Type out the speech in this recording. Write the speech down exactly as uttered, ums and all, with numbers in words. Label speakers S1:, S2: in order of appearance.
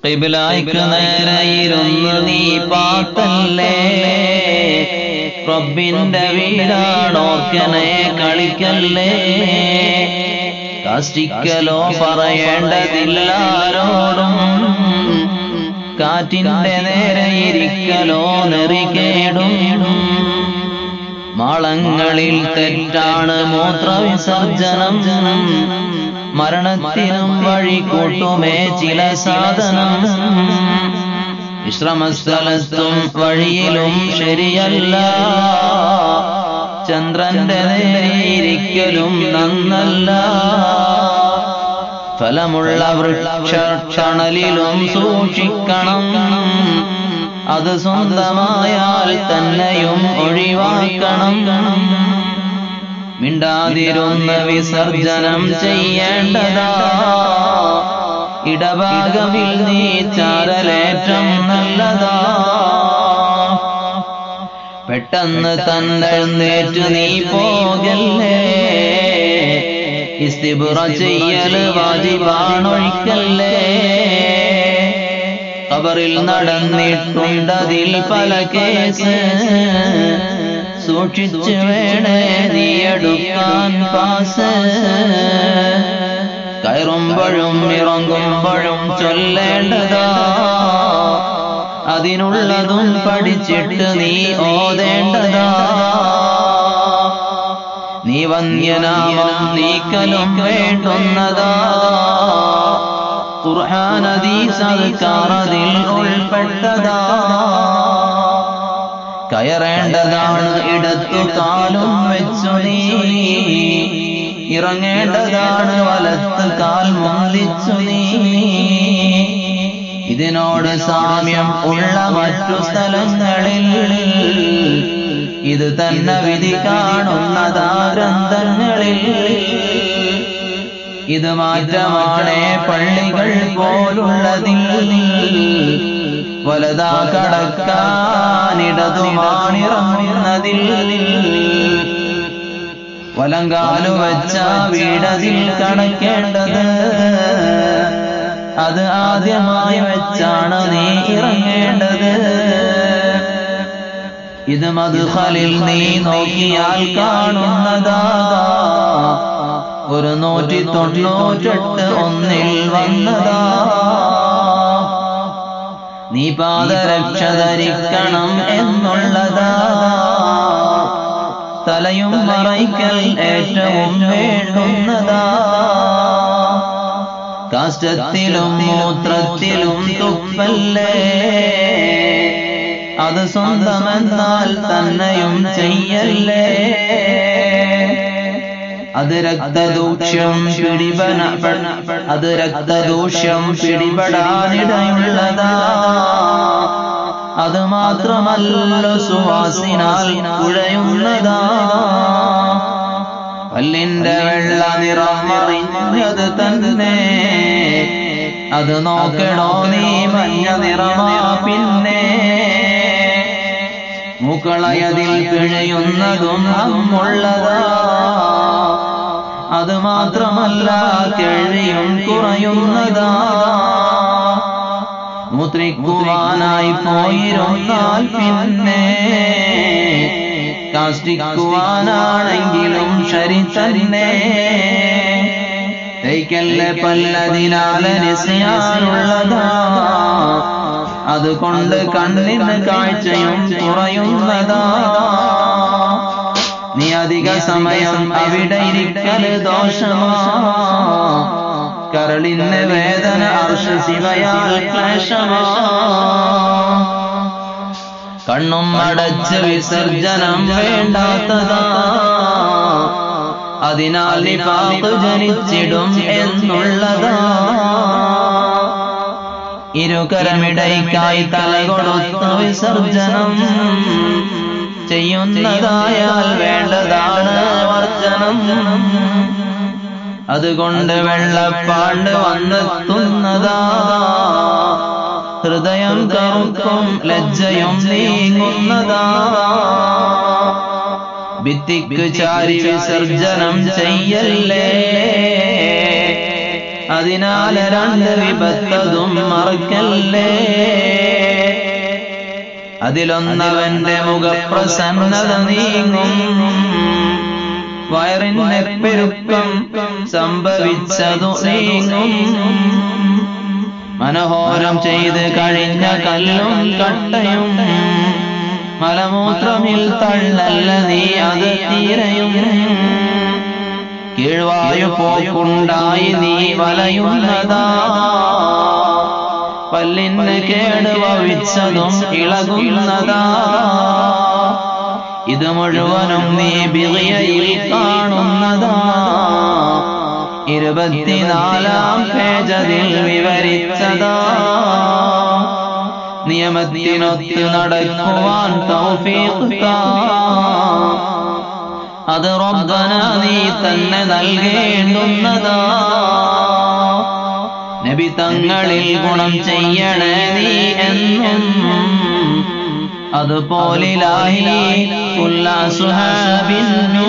S1: ഖിബ്ലയ്ക്ക് നേരെയിരുന്ന് നീ പാത്തല്ലേ റബ്ബിന്റെ വീടാണോർക്കനെ കളിക്കല്ലേ കാഷ്ടിക്കലോ പറയേണ്ടതില്ലാരോടും കാറ്റിന്റെ നേരെ ഇരിക്കലോ നെറികേടും മാളങ്ങളിൽ തെറ്റാണ് മൂത്രവിസർജനം മരണത്തിനും വഴി കൂട്ടുമേ ചില സാധനം വിശ്രമസ്ഥലത്തും വഴിയിലും ശരിയല്ല ചന്ദ്രന്റെ നേരെയിരിക്കലും നന്നല്ല ഫലമുള്ള വൃക്ഷണലിലും സൂക്ഷിക്കണം അത് സ്വന്തമായാൽ തന്നെയും ഒഴിവാക്കണം മിണ്ടാതിരുന്ന് വിസർജനം ചെയ്യേണ്ടതാ ഇടഭാഗമിൽ നീ ചാരലേറ്റം നല്ലതാ പെട്ടെന്ന് തന്നെഴുന്നേറ്റ് നീ പോകല്ലേ ഇസ്തിബ്റ ചെയ്യൽ വാജിബാണൊഴിക്കല്ലേ ഖബറിൽ നടന്നിട്ടുണ്ടതിൽ പല കേസ് സൂക്ഷിച്ചു വേണേ നീ എടുക്കാൻ പാസ് കയറുമ്പോഴും ഇറങ്ങുമ്പോഴും ചൊല്ലേണ്ടതാ അതിനുള്ളതും പഠിച്ചിട്ട് നീ ഓതേണ്ടതാ നീ വന്യനാമം നീക്കലും വേണ്ടുന്നതാ ഖുർആൻ ഹദീസ് അദ്കാർ അതിൽ ഉൾപ്പെട്ടതാ കയറേണ്ടതാണ് ഇടത്തു കാലും വെച്ചു നീ ഇറങ്ങേണ്ടതാണ് വലത്ത് കാൽ മുന്തിച്ചു നീ ഇതിനോട് സാമ്യം ഉള്ള മറ്റു സ്ഥലങ്ങളിൽ ഇത് തന്നെ വിധി കാണുന്നതാ ഗ്രന്ഥങ്ങളിൽ ഇത് മാറ്റമാണേ പള്ളികൾ പോലുള്ളതിൽ വലതാ കടക്കാനിടതുമാണിറങ്ങുന്നതിൽ വലങ്കാലു വച്ച വീടതിൽ കടക്കേണ്ടത് അത് ആദ്യമായി വെച്ചാണ് നീ ഇറങ്ങേണ്ടത് ഇത് മദ്ഖലിൽ നീ നോക്കിയാൽ കാണുന്നതാ ഒരു നൂറ്റി തൊണ്ണൂറ്റെട്ട് ഒന്നിൽ വന്നതാ നീ പാദരക്ഷ ധരിക്കണം എന്നുള്ളതാ തലയും മറയ്ക്കൽ ഏറ്റവും വേണ്ടുന്നതാ കാഷ്ടത്തിലും മൂത്രത്തിലും തുപ്പല്ലേ അത് സ്വന്തമെന്നാൽ തന്നെയും ചെയ്യല്ലേ അത് രക്തദൂഷ്യം പിടിപെട അത് രക്തദൂഷ്യം പിടിപെടാനിടയുള്ളതാ അത് മാത്രമല്ല സുവാസിനാൽ കുഴയുന്നതാ പല്ലിന്റെ വെള്ള നിറം മറിഞ്ഞത് തന്നെ അത് നോക്കണോ നീ മഞ്ഞ നിറമാ പിന്നെ മൂക്കളയതിൽ പിഴയുന്നതും അമ്മുള്ളതാ അത് മാത്രമല്ല കേൾവിയും കുറയുന്നതാ മൂത്രിക്കുവാനായി പോയിരുന്നാൽ പിന്നെ കാഷ്ടിക്കുവാനാണെങ്കിലും ശരി തന്നെ തൈക്കല്ലേ പല്ലതിനാലനുള്ളതാ അതുകൊണ്ട് കണ്ണിന് കാഴ്ചയും കുറയുന്നതാ നീ അധിക സമയം അവിടെ ഇരിക്കല് ദോഷമാ കരളിന് വേദന അർശ ശിവയാൽ ക്ലേശമാ കണ്ണും അടച്ച് വിസർജനം വേണ്ടാത്തതാ അതിനാൽ നിഫാഖ് ജനിച്ചിടും എന്നുള്ളതാ ഇരുകരമിടയ്ക്കായി തല കൊടുത്ത വിസർജനം ചെയ്യുന്നതായാൽ വേണ്ടതാണ് വർജനം അതുകൊണ്ട് വെള്ളപ്പാണ്ട് വന്നെത്തുന്നതാ ഹൃദയം കറുക്കും ലജ്ജയും നീങ്ങുന്നതാ ഭിത്തിക്ക് ചാരി വിസർജനം ചെയ്യല്ലേ അതിനാൽ രണ്ട് വിപത്തതും മറക്കല്ലേ. അതിലൊന്നവന്റെ മുഖപ്രസന്നത നീങ്ങും, വയറിന്റെ പെരുക്കം സംഭവിച്ചതു നീങ്ങും. മനോഹരം ചെയ്ത് കഴിഞ്ഞ കല്ലും കട്ടയും മലമൂത്രമിൽ തള്ളല്ല നീ അത് തീരയും. കീഴ്വായു പോക്കുണ്ടായി നീ വലയുന്നതാ, പല്ലിന് കേട് ഭവിച്ചതും ഇളകുന്നതാ. ഇത് മുഴുവനും നീ ബിളിയയിൽ കാണുന്നതാ. ഇരുപത്തിനാലാം പേജതിൽ വിവരിച്ചതാ. നിയമത്തിനൊത്ത് നടക്കുവാൻ തൗഫീഖ് താ, അത് റബ്ബന നീ തന്നെ നൽകേണ്ടുന്നതാ. നബി തങ്ങളിൽ ഗുണം ചെയ്യണേ നീ എന്നും, അതുപോലിലായി കുല്ല സുഹാബിൻ